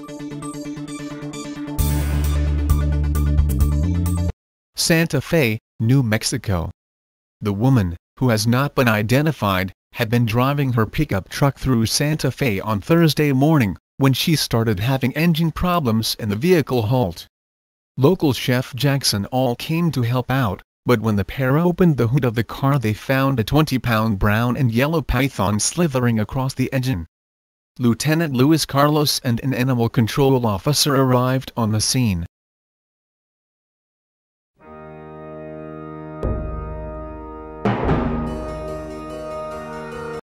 Santa Fe, New Mexico. The woman, who has not been identified, had been driving her pickup truck through Santa Fe on Thursday morning, when she started having engine problems and the vehicle halted. Local Chef Jackson All came to help out, but when the pair opened the hood of the car they found a 20-pound brown and yellow python slithering across the engine. Lieutenant Luis Carlos and an animal control officer arrived on the scene.